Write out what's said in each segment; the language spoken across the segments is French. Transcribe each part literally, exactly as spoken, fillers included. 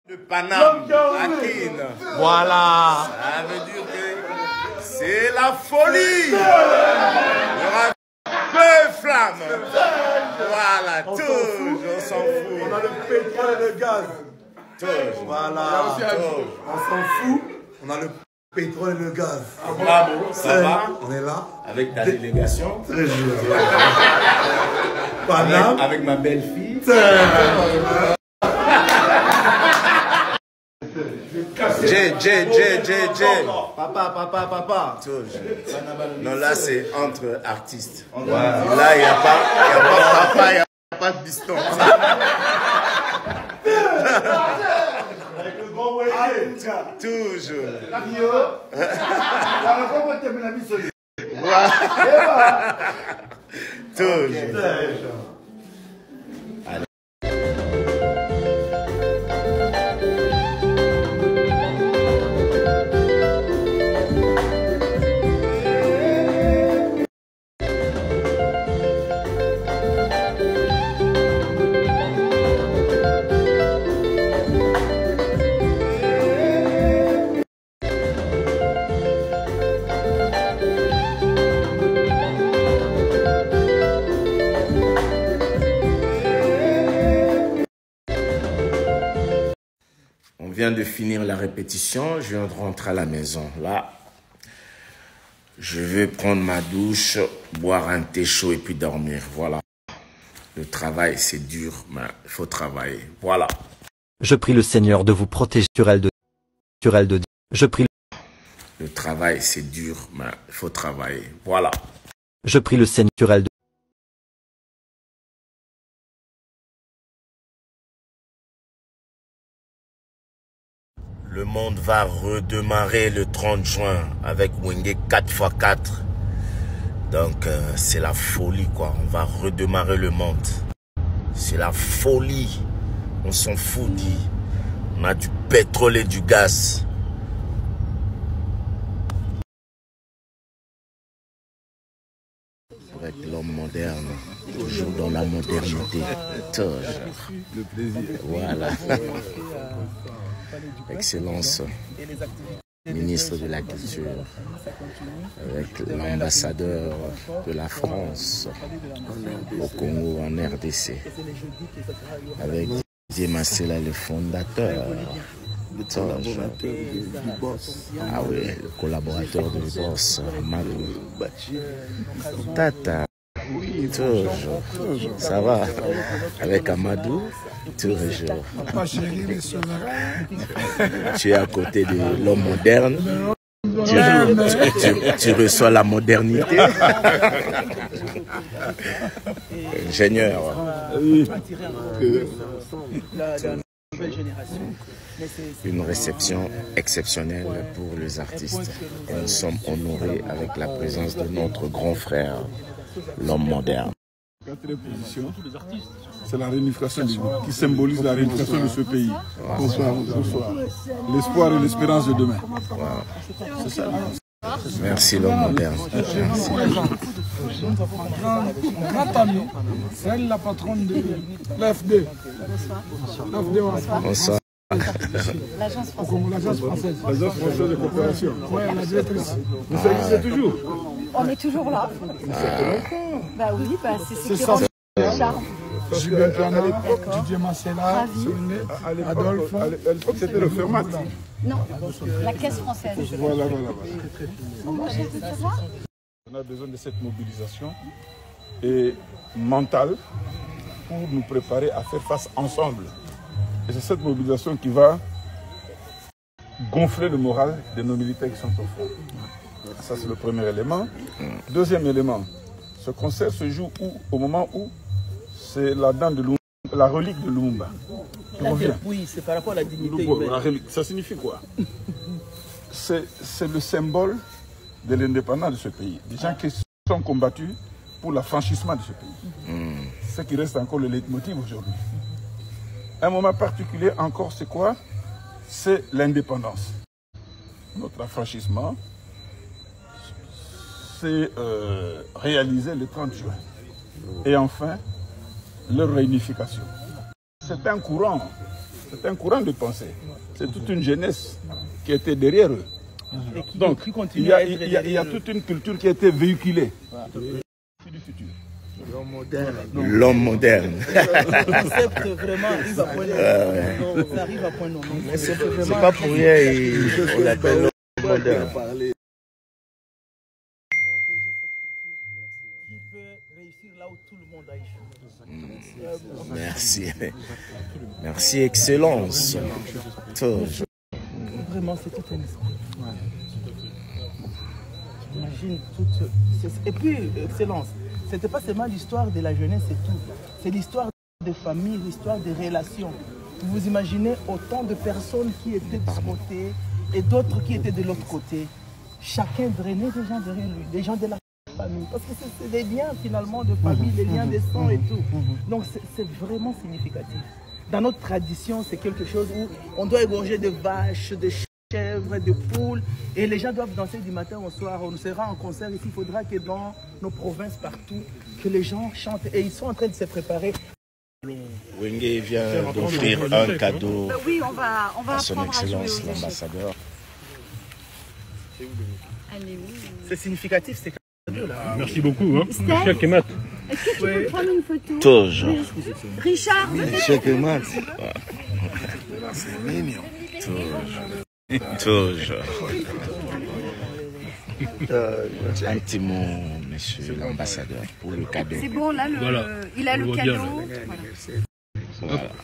De Paname, Akin. Voilà. Ça veut dire que c'est la folie. Il y aura feu flamme. Voilà, tout. On s'en fout. On a le pétrole et le gaz. Tout. Voilà. Tout. On s'en fout. On a le pétrole et le gaz. Bravo, ça va. On est là. Avec ta délégation. Très joli. Avec, avec ma belle-fille. J, J, J, J, J. Papa, papa, papa. Non, là, c'est entre artistes. Ouais. Là, il n'y a pas, il y a pas papa, il n'y a pas de distance. Avec le grand wayé. Toujours. Toujours. On vient de finir la répétition, je viens de rentrer à la maison. Là, je vais prendre ma douche, boire un thé chaud et puis dormir. Voilà. Le travail, c'est dur, mais il faut travailler. Voilà. Je prie le Seigneur de vous protéger sur elle de sur elle de je prie le travail, c'est dur, mais il faut travailler. Voilà. Je prie le Seigneur sur elle de Le monde va redémarrer le trente juin avec Wenge quatre fois quatre. Donc, euh, c'est la folie, quoi. On va redémarrer le monde. C'est la folie. On s'en fout, dit. On a du pétrole et du gaz. Pour être l'homme moderne, toujours dans la modernité. Toujours. Le plaisir. Voilà. Excellence, ministre de la Culture, avec l'ambassadeur de la France au Congo en R D C, avec Didier Massela, le fondateur, ah oui, le collaborateur de Boss, Amadou, Tata, toujours, ça va, avec Amadou, toujours. Tu es à côté de l'homme moderne, tu, tu, tu reçois la modernité. Ingénieur. Une réception exceptionnelle pour les artistes. Et nous sommes honorés avec la présence de notre grand frère, l'homme moderne. Quatrième position, c'est la réunification du groupe qui symbolise la réunification de ce pays. Bonsoir, bonsoir. L'espoir et l'espérance de demain. Wow. C'est ça. Merci l'homme moderne. Merci. Notre amie, c'est elle la patronne de l'A F D. Bonsoir. L'agence française. L'agence française. L'agence française de coopération. Oui, la directrice. Vous existez toujours? On est toujours là. Ah. Bah oui, bah c'est ça. Charme. Julien Plana, Didier Massela, Adolphe. À l'époque, c'était le Fermat. Non, la caisse française. Voilà, voilà, Mon cher, tu vois ? On a besoin de cette mobilisation et mentale pour nous préparer à faire face ensemble. Et c'est cette mobilisation qui va gonfler le moral de nos militaires qui sont au front. Ça, c'est le premier élément. Deuxième élément, ce concert se joue où, au moment où c'est la dent de Lumumba, la relique de Lumumba. Oui, c'est par rapport à la dignité Lumumba, humaine. la relique, ça signifie quoi? C'est le symbole de l'indépendance de ce pays. Des gens qui sont combattus pour l'affranchissement de ce pays. Mm. Ce qui reste encore le leitmotiv aujourd'hui. Un moment particulier encore, c'est quoi? C'est l'indépendance. Notre affranchissement, c'est euh, réalisé le trente juin. Et enfin, leur réunification. C'est un courant C'est un courant de pensée. C'est toute une jeunesse qui était derrière eux. Qui, Donc, qui il y, a, il, y a, il y a toute une culture qui a été véhiculée. Voilà. C'est du futur. L'homme moderne. L'homme moderne. Le concept vraiment arrive à point nommé. Ça arrive à point nommé. C'est pas pour rien, il- on l'appelle l'homme moderne. Qui peut réussir là où tout le monde a échoué. Merci. Merci, Excellence. Toge. Vraiment, c'est tout un esprit. J'imagine toute... Et puis, Excellence, c'était pas seulement l'histoire de la jeunesse et tout. C'est l'histoire des familles, l'histoire des relations. Vous imaginez autant de personnes qui étaient de ce côté et d'autres qui étaient de l'autre côté. Chacun drainait des gens derrière lui, des gens de la famille. Parce que c'est des liens finalement de famille, des liens de sang et tout. Donc c'est vraiment significatif. Dans notre tradition, c'est quelque chose où on doit égorger de vaches, de chèvres, de poules. Et les gens doivent danser du matin au soir. On sera en concert ici. Il faudra que dans nos provinces partout, que les gens chantent. Et ils sont en train de se préparer. Wenge vient d'offrir un cadeau Bah oui, on va, on va à son apprendre à jouer Excellence aux échecs. l'ambassadeur. Allez, oui. C'est significatif, c'est cadeau là. Merci beaucoup. Hein. Steph, Chèque et mat. est-ce que tu peux prendre une photo? Toge. Richard, Chèque et mat. Toge. Un petit mot, monsieur l'ambassadeur, pour le cadeau. c'est bon, là, le, Voilà. il a On le voit cadeau. bien, là. Voilà. Voilà.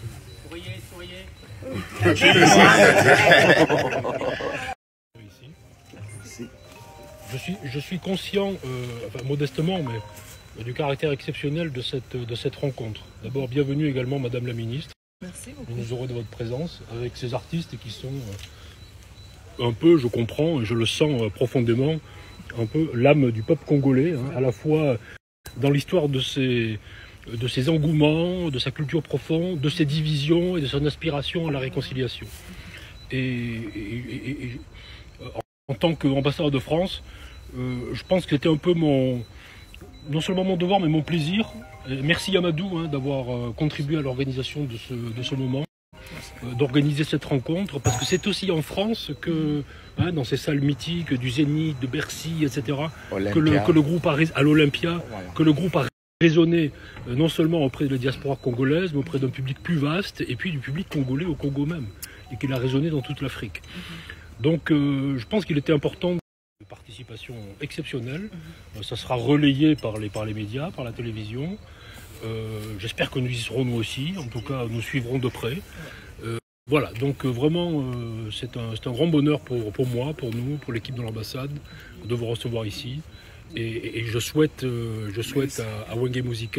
Je suis, je suis conscient, euh, enfin, modestement, mais euh, du caractère exceptionnel de cette, de cette rencontre. D'abord, bienvenue également, Madame la Ministre. Merci beaucoup. Nous nous heureux de votre présence avec ces artistes qui sont euh, un peu, je comprends et je le sens euh, profondément, un peu l'âme du peuple congolais, hein, à la fois dans l'histoire de ses, de ses engouements, de sa culture profonde, de ses divisions et de son aspiration à la réconciliation. Et, et- et- et- en tant qu'ambassadeur de France, euh, je pense que c'était un peu mon, non seulement mon devoir, mais mon plaisir. Et merci Yamadou hein, d'avoir euh, contribué à l'organisation de ce, de ce moment, euh, d'organiser cette rencontre, parce que c'est aussi en France que, hein, dans ces salles mythiques du Zénith, de Bercy, et cetera, que le, que le groupe a, rés- à l'Olympia, Voilà. que le groupe a résonné euh, non seulement auprès de la diaspora congolaise, mais auprès d'un public plus vaste, et puis du public congolais au Congo même, et qu'il a résonné dans toute l'Afrique. Donc euh, je pense qu'il était important de participation exceptionnelle. Euh, ça sera relayé par les, par les médias, par la télévision. Euh, J'espère que nous y serons nous aussi. En tout cas, nous suivrons de près. Euh, voilà, donc euh, vraiment, euh, c'est un, c'est un grand bonheur pour, pour moi, pour nous, pour l'équipe de l'ambassade, de vous recevoir ici. Et, et- et je souhaite, euh, je souhaite à, à Wenge Musica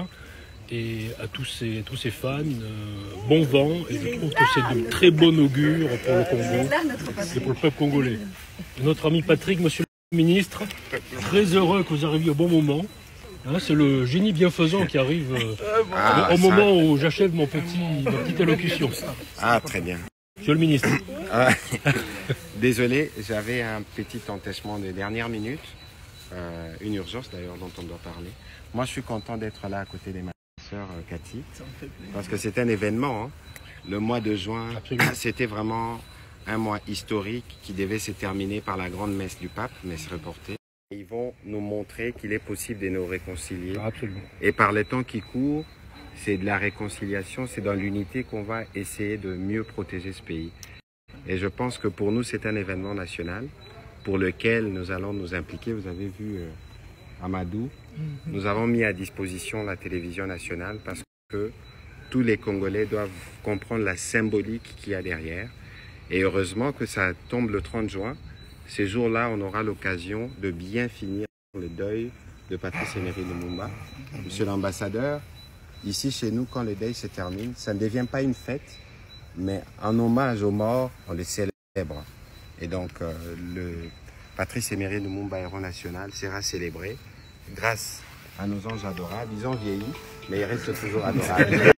et à tous ces, tous ces fans, euh, bon vent, et je trouve que c'est de très bon augure pour le Congo Là, notre et patron. pour le peuple congolais. Et notre ami Patrick, monsieur le ministre, très heureux que vous arriviez au bon moment. Hein, c'est le génie bienfaisant qui arrive euh, Ah, au ça- moment où j'achève mon petit, ma petite allocution. Ah, très bien. Monsieur le ministre. Ah, désolé, j'avais un petit empêchement de dernière minute, euh, une urgence d'ailleurs dont on doit parler. Moi, je suis content d'être là à côté de ma sœur euh, Cathy, parce que c'est un événement. Hein. Le mois de juin, Absolument. c'était vraiment un mois historique qui devait se terminer par la grande messe du pape, messe reportée. Ils vont nous montrer qu'il est possible de nous réconcilier. Absolument. Et par le temps qui court, c'est de la réconciliation, c'est dans l'unité qu'on va essayer de mieux protéger ce pays. Et je pense que pour nous, c'est un événement national pour lequel nous allons nous impliquer. Vous avez vu euh, Amadou, nous avons mis à disposition la télévision nationale parce que tous les Congolais doivent comprendre la symbolique qu'il y a derrière. Et heureusement que ça tombe le trente juin. Ces jours-là, on aura l'occasion de bien finir le deuil de Patrice Emery Lumumba. Monsieur l'ambassadeur, ici chez nous, quand le deuil se termine, ça ne devient pas une fête, mais en hommage aux morts, on les célèbre. Et donc, euh, le Patrice Emery Lumumba, héros national, sera célébré grâce à nos anges adorables. Ils ont vieilli, mais ils restent toujours adorables.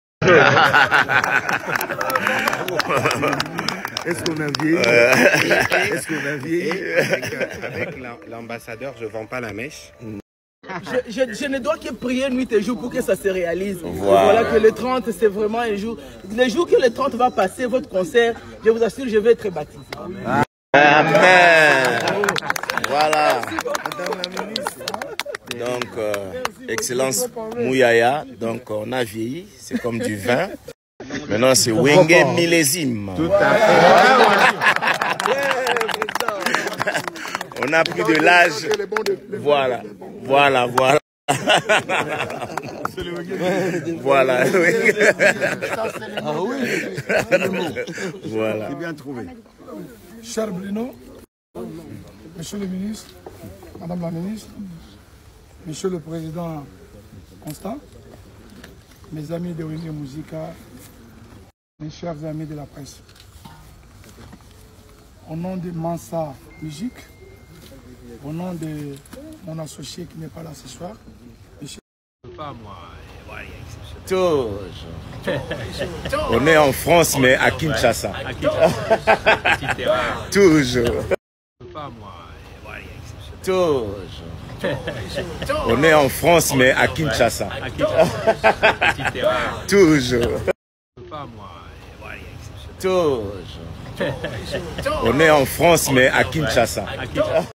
Est-ce qu'on a vieilli? Est-ce qu'on a Et vieilli? avec, avec l'ambassadeur, je ne vends pas la mèche. je, je, je ne dois que prier nuit et jour pour que ça se réalise. Voilà, voilà que le trente, c'est vraiment un jour. Le jour que le trente va passer, votre concert, je vous assure, je vais être baptisé. Amen. Amen. Voilà. Donc, euh, Excellence Mouyaya, donc on a vieilli, c'est comme du vin. Maintenant, c'est Wenge millésime. Tout à fait. On a pris de l'âge. Voilà, voilà, voilà. Voilà. Ah oui. Voilà. C'est bien trouvé. Cher Bruno, Monsieur le ministre, Madame la ministre, Monsieur le Président Constant, mes amis de Wenge Musica, mes chers amis de la presse. Au nom de Mansa Musique, au nom de mon associé qui n'est pas là ce soir, Michel. Pas moi. Toujours. On est en France, mais à Kinshasa. À Kinshasa. Toujours. Pas moi. Toujours. On est en France, mais à Kinshasa. Toujours. Pas moi. Toujours. On est en France, mais à Kinshasa.